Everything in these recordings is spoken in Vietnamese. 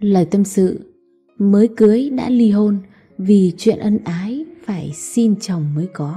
Lời tâm sự: mới cưới đã ly hôn vì chuyện ân ái phải xin chồng mới có.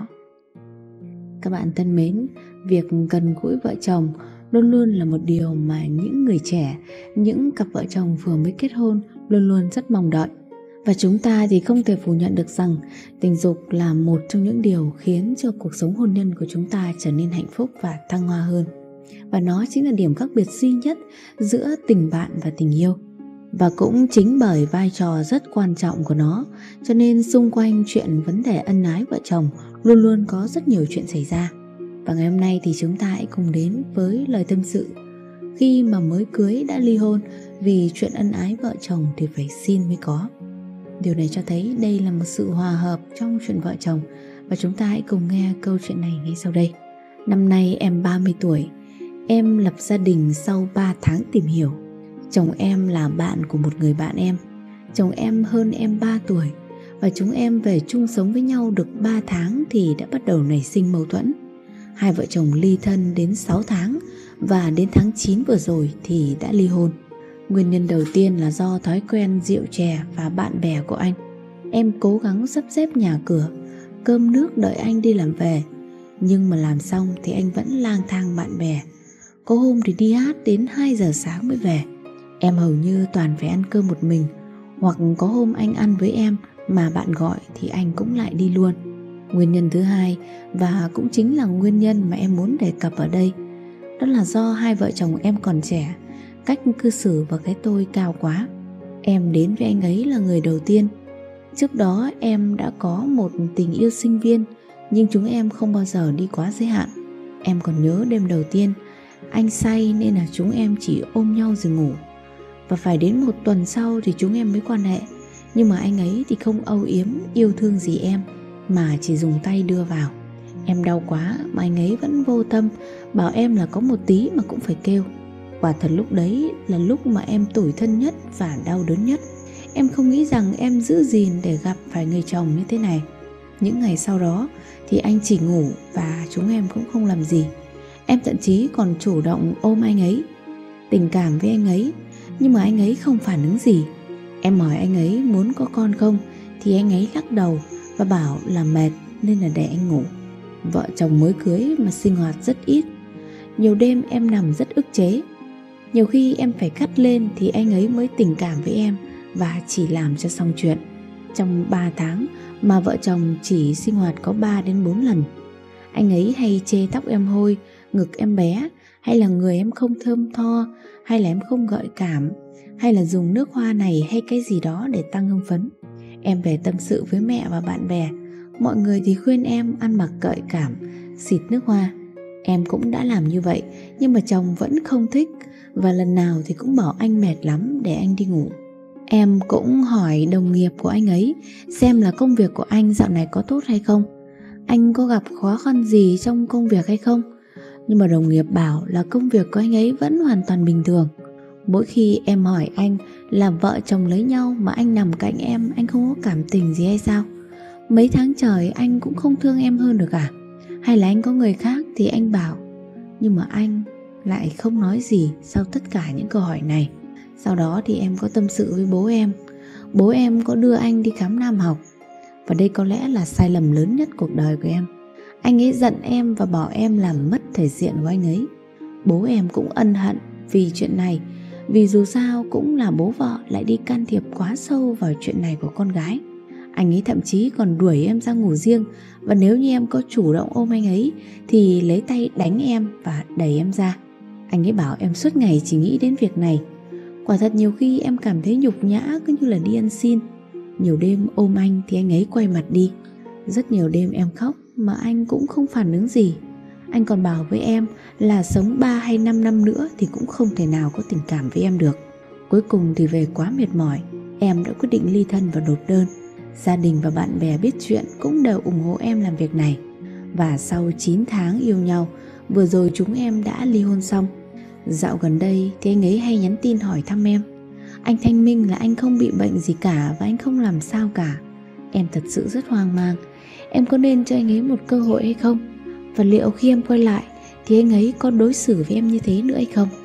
Các bạn thân mến, việc gần gũi vợ chồng luôn luôn là một điều mà những người trẻ, những cặp vợ chồng vừa mới kết hôn luôn luôn rất mong đợi. Và chúng ta thì không thể phủ nhận được rằng tình dục là một trong những điều khiến cho cuộc sống hôn nhân của chúng ta trở nên hạnh phúc và thăng hoa hơn. Và nó chính là điểm khác biệt duy nhất giữa tình bạn và tình yêu. Và cũng chính bởi vai trò rất quan trọng của nó, cho nên xung quanh chuyện vấn đề ân ái vợ chồng luôn luôn có rất nhiều chuyện xảy ra. Và ngày hôm nay thì chúng ta hãy cùng đến với lời tâm sự: khi mà mới cưới đã ly hôn vì chuyện ân ái vợ chồng thì phải xin mới có. Điều này cho thấy đây là một sự hòa hợp trong chuyện vợ chồng. Và chúng ta hãy cùng nghe câu chuyện này ngay sau đây. Năm nay em 30 tuổi. Em lập gia đình sau 3 tháng tìm hiểu. Chồng em là bạn của một người bạn em. Chồng em hơn em 3 tuổi. Và chúng em về chung sống với nhau được 3 tháng thì đã bắt đầu nảy sinh mâu thuẫn. Hai vợ chồng ly thân đến 6 tháng và đến tháng 9 vừa rồi thì đã ly hôn. Nguyên nhân đầu tiên là do thói quen rượu chè và bạn bè của anh. Em cố gắng sắp xếp nhà cửa, cơm nước đợi anh đi làm về. Nhưng mà làm xong thì anh vẫn lang thang bạn bè. Có hôm thì đi hát đến 2 giờ sáng mới về. Em hầu như toàn phải ăn cơm một mình. Hoặc có hôm anh ăn với em mà bạn gọi thì anh cũng lại đi luôn. Nguyên nhân thứ hai, và cũng chính là nguyên nhân mà em muốn đề cập ở đây, đó là do hai vợ chồng em còn trẻ, cách cư xử và cái tôi cao quá. Em đến với anh ấy là người đầu tiên. Trước đó em đã có một tình yêu sinh viên, nhưng chúng em không bao giờ đi quá giới hạn. Em còn nhớ đêm đầu tiên anh say nên là chúng em chỉ ôm nhau rồi ngủ. Và phải đến 1 tuần sau thì chúng em mới quan hệ. Nhưng mà anh ấy thì không âu yếm yêu thương gì em, mà chỉ dùng tay đưa vào. Em đau quá mà anh ấy vẫn vô tâm, bảo em là có một tí mà cũng phải kêu. Quả thật lúc đấy là lúc mà em tủi thân nhất và đau đớn nhất. Em không nghĩ rằng em giữ gìn để gặp phải người chồng như thế này. Những ngày sau đó thì anh chỉ ngủ và chúng em cũng không làm gì. Em thậm chí còn chủ động ôm anh ấy, tình cảm với anh ấy, nhưng mà anh ấy không phản ứng gì. Em hỏi anh ấy muốn có con không thì anh ấy lắc đầu và bảo là mệt nên là để anh ngủ. Vợ chồng mới cưới mà sinh hoạt rất ít. Nhiều đêm em nằm rất ức chế. Nhiều khi em phải cắt lên thì anh ấy mới tình cảm với em và chỉ làm cho xong chuyện. Trong 3 tháng mà vợ chồng chỉ sinh hoạt có 3 đến 4 lần. Anh ấy hay chê tóc em hôi, ngực em bé, hay là người em không thơm tho, hay là em không gợi cảm, hay là dùng nước hoa này hay cái gì đó để tăng hưng phấn. Em về tâm sự với mẹ và bạn bè. Mọi người thì khuyên em ăn mặc gợi cảm, xịt nước hoa. Em cũng đã làm như vậy, nhưng mà chồng vẫn không thích. Và lần nào thì cũng bảo anh mệt lắm để anh đi ngủ. Em cũng hỏi đồng nghiệp của anh ấy xem là công việc của anh dạo này có tốt hay không, anh có gặp khó khăn gì trong công việc hay không. Nhưng mà đồng nghiệp bảo là công việc của anh ấy vẫn hoàn toàn bình thường. Mỗi khi em hỏi anh là vợ chồng lấy nhau mà anh nằm cạnh em, anh không có cảm tình gì hay sao? Mấy tháng trời anh cũng không thương em hơn được à? Hay là anh có người khác? Thì anh bảo. Nhưng mà anh lại không nói gì sau tất cả những câu hỏi này. Sau đó thì em có tâm sự với bố em. Bố em có đưa anh đi khám nam học. Và đây có lẽ là sai lầm lớn nhất cuộc đời của em. Anh ấy giận em và bảo em làm mất thể diện của anh ấy. Bố em cũng ân hận vì chuyện này, vì dù sao cũng là bố vợ lại đi can thiệp quá sâu vào chuyện này của con gái. Anh ấy thậm chí còn đuổi em ra ngủ riêng, và nếu như em có chủ động ôm anh ấy thì lấy tay đánh em và đẩy em ra. Anh ấy bảo em suốt ngày chỉ nghĩ đến việc này. Quả thật nhiều khi em cảm thấy nhục nhã, cứ như là đi ăn xin. Nhiều đêm ôm anh thì anh ấy quay mặt đi. Rất nhiều đêm em khóc mà anh cũng không phản ứng gì. Anh còn bảo với em là sống 3 hay 5 năm nữa thì cũng không thể nào có tình cảm với em được. Cuối cùng thì về quá mệt mỏi, em đã quyết định ly thân và nộp đơn. Gia đình và bạn bè biết chuyện cũng đều ủng hộ em làm việc này. Và sau 9 tháng yêu nhau, vừa rồi chúng em đã ly hôn xong. Dạo gần đây thì anh ấy hay nhắn tin hỏi thăm em. Anh thanh minh là anh không bị bệnh gì cả và anh không làm sao cả. Em thật sự rất hoang mang. Em có nên cho anh ấy một cơ hội hay không? Và liệu khi em quay lại thì anh ấy có đối xử với em như thế nữa hay không?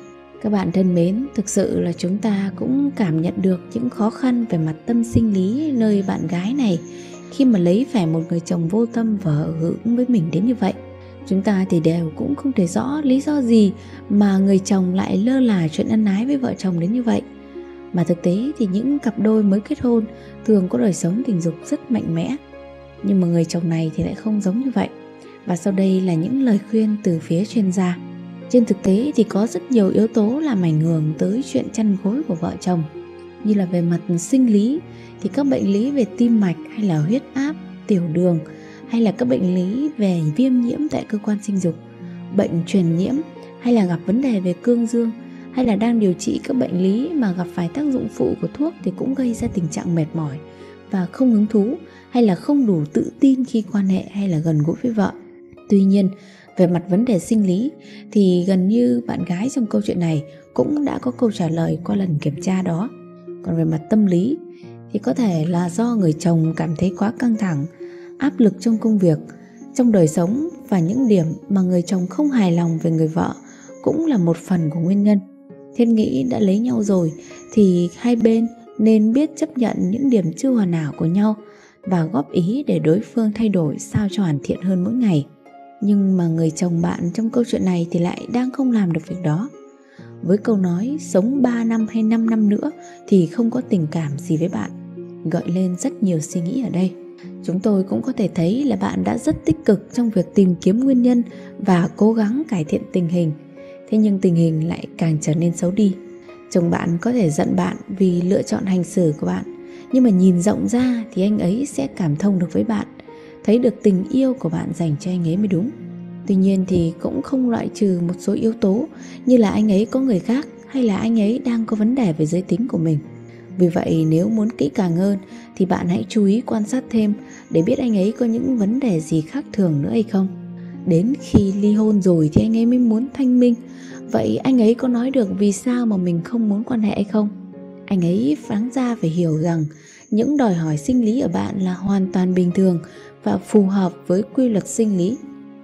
Các bạn thân mến, thực sự là chúng ta cũng cảm nhận được những khó khăn về mặt tâm sinh lý nơi bạn gái này khi mà lấy phải một người chồng vô tâm và hưởng với mình đến như vậy. Chúng ta thì đều cũng không thể rõ lý do gì mà người chồng lại lơ là chuyện ân ái với vợ chồng đến như vậy. Mà thực tế thì những cặp đôi mới kết hôn thường có đời sống tình dục rất mạnh mẽ. Nhưng mà người chồng này thì lại không giống như vậy. Và sau đây là những lời khuyên từ phía chuyên gia. Trên thực tế thì có rất nhiều yếu tố làm ảnh hưởng tới chuyện chăn gối của vợ chồng. Như là về mặt sinh lý thì các bệnh lý về tim mạch hay là huyết áp, tiểu đường, hay là các bệnh lý về viêm nhiễm tại cơ quan sinh dục, bệnh truyền nhiễm, hay là gặp vấn đề về cương dương, hay là đang điều trị các bệnh lý mà gặp phải tác dụng phụ của thuốc thì cũng gây ra tình trạng mệt mỏi và không hứng thú, hay là không đủ tự tin khi quan hệ hay là gần gũi với vợ. Tuy nhiên, về mặt vấn đề sinh lý thì gần như bạn gái trong câu chuyện này cũng đã có câu trả lời qua lần kiểm tra đó. Còn về mặt tâm lý thì có thể là do người chồng cảm thấy quá căng thẳng, áp lực trong công việc, trong đời sống, và những điểm mà người chồng không hài lòng về người vợ cũng là một phần của nguyên nhân. Thiên nghĩ đã lấy nhau rồi thì hai bên nên biết chấp nhận những điểm chưa hoàn hảo của nhau và góp ý để đối phương thay đổi sao cho hoàn thiện hơn mỗi ngày. Nhưng mà người chồng bạn trong câu chuyện này thì lại đang không làm được việc đó. Với câu nói sống 3 năm hay 5 năm nữa thì không có tình cảm gì với bạn, gợi lên rất nhiều suy nghĩ ở đây. Chúng tôi cũng có thể thấy là bạn đã rất tích cực trong việc tìm kiếm nguyên nhân và cố gắng cải thiện tình hình. Thế nhưng tình hình lại càng trở nên xấu đi. Chồng bạn có thể giận bạn vì lựa chọn hành xử của bạn, nhưng mà nhìn rộng ra thì anh ấy sẽ cảm thông được với bạn, thấy được tình yêu của bạn dành cho anh ấy mới đúng. Tuy nhiên thì cũng không loại trừ một số yếu tố như là anh ấy có người khác hay là anh ấy đang có vấn đề về giới tính của mình. Vì vậy nếu muốn kỹ càng hơn thì bạn hãy chú ý quan sát thêm để biết anh ấy có những vấn đề gì khác thường nữa hay không. Đến khi ly hôn rồi thì anh ấy mới muốn thanh minh. Vậy anh ấy có nói được vì sao mà mình không muốn quan hệ hay không? Anh ấy đáng ra phải hiểu rằng những đòi hỏi sinh lý ở bạn là hoàn toàn bình thường và phù hợp với quy luật sinh lý.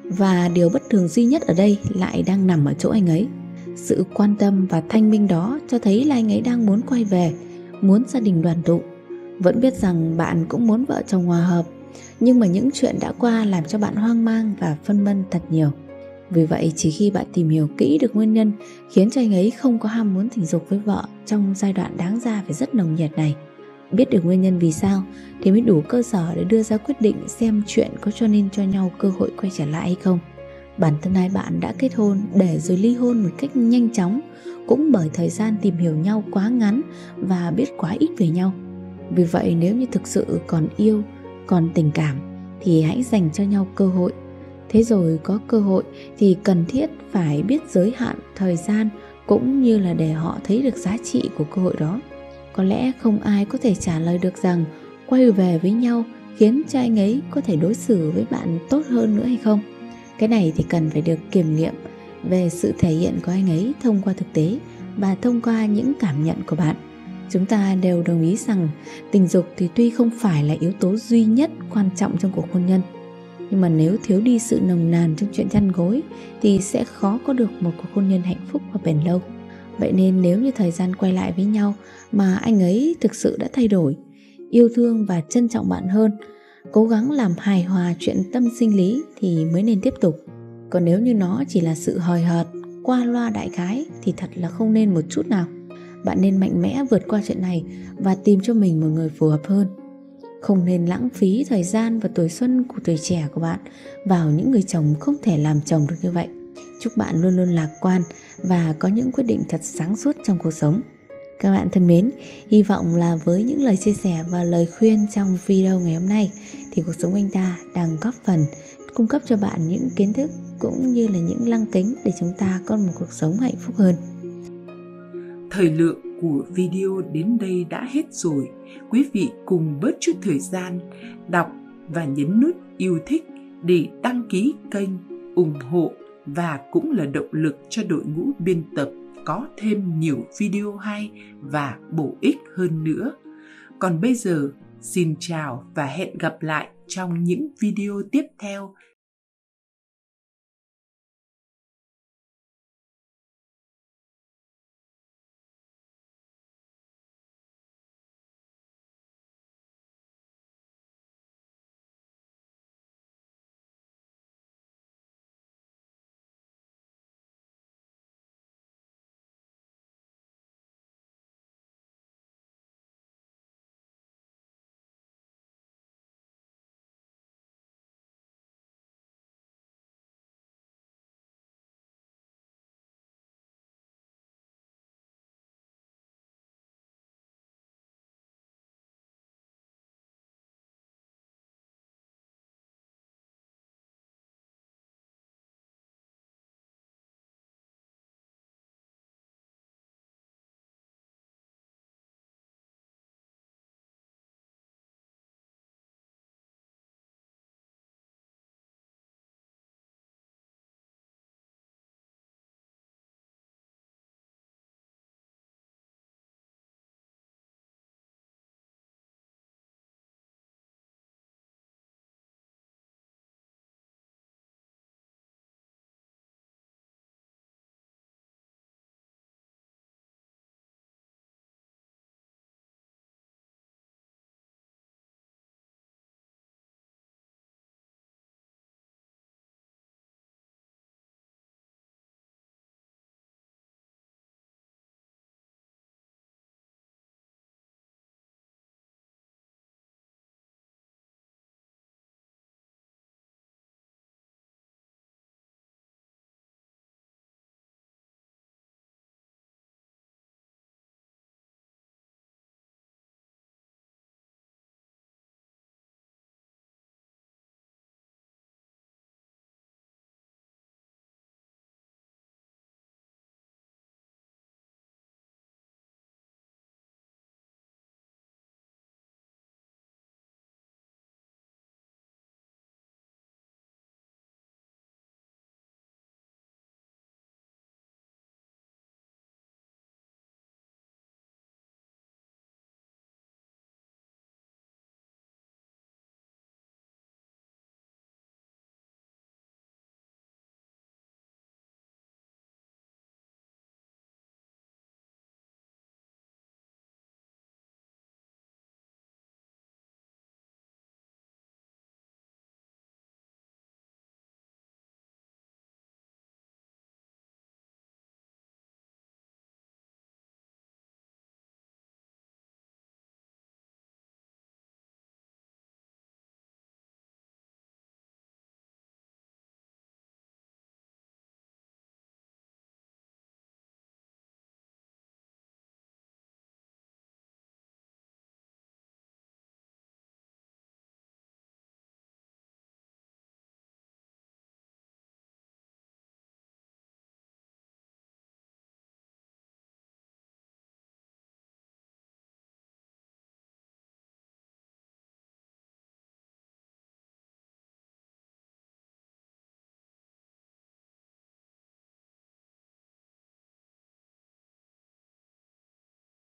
Và điều bất thường duy nhất ở đây lại đang nằm ở chỗ anh ấy. Sự quan tâm và thanh minh đó cho thấy là anh ấy đang muốn quay về, muốn gia đình đoàn tụ. Vẫn biết rằng bạn cũng muốn vợ chồng hòa hợp, nhưng mà những chuyện đã qua làm cho bạn hoang mang và phân vân thật nhiều. Vì vậy chỉ khi bạn tìm hiểu kỹ được nguyên nhân khiến cho anh ấy không có ham muốn tình dục với vợ trong giai đoạn đáng ra phải rất nồng nhiệt này, biết được nguyên nhân vì sao thì mới đủ cơ sở để đưa ra quyết định xem chuyện có cho nên cho nhau cơ hội quay trở lại hay không. Bản thân hai bạn đã kết hôn để rồi ly hôn một cách nhanh chóng, cũng bởi thời gian tìm hiểu nhau quá ngắn và biết quá ít về nhau. Vì vậy nếu như thực sự còn yêu, còn tình cảm thì hãy dành cho nhau cơ hội. Thế rồi có cơ hội thì cần thiết phải biết giới hạn thời gian, cũng như là để họ thấy được giá trị của cơ hội đó. Có lẽ không ai có thể trả lời được rằng quay về với nhau khiến cho anh ấy có thể đối xử với bạn tốt hơn nữa hay không. Cái này thì cần phải được kiểm nghiệm về sự thể hiện của anh ấy thông qua thực tế và thông qua những cảm nhận của bạn. Chúng ta đều đồng ý rằng tình dục thì tuy không phải là yếu tố duy nhất quan trọng trong cuộc hôn nhân, nhưng mà nếu thiếu đi sự nồng nàn trong chuyện chăn gối thì sẽ khó có được một cuộc hôn nhân hạnh phúc và bền lâu. Vậy nên nếu như thời gian quay lại với nhau mà anh ấy thực sự đã thay đổi, yêu thương và trân trọng bạn hơn, cố gắng làm hài hòa chuyện tâm sinh lý thì mới nên tiếp tục. Còn nếu như nó chỉ là sự hời hợt, qua loa đại khái thì thật là không nên một chút nào. Bạn nên mạnh mẽ vượt qua chuyện này và tìm cho mình một người phù hợp hơn. Không nên lãng phí thời gian và tuổi xuân của tuổi trẻ của bạn vào những người chồng không thể làm chồng được như vậy. Chúc bạn luôn luôn lạc quan và có những quyết định thật sáng suốt trong cuộc sống. Các bạn thân mến, hy vọng là với những lời chia sẻ và lời khuyên trong video ngày hôm nay thì cuộc sống anh ta đang góp phần cung cấp cho bạn những kiến thức cũng như là những lăng kính để chúng ta có một cuộc sống hạnh phúc hơn. Thời lượng của video đến đây đã hết rồi. Quý vị cùng bớt chút thời gian đọc và nhấn nút yêu thích để đăng ký kênh, ủng hộ và cũng là động lực cho đội ngũ biên tập có thêm nhiều video hay và bổ ích hơn nữa. Còn bây giờ, xin chào và hẹn gặp lại trong những video tiếp theo.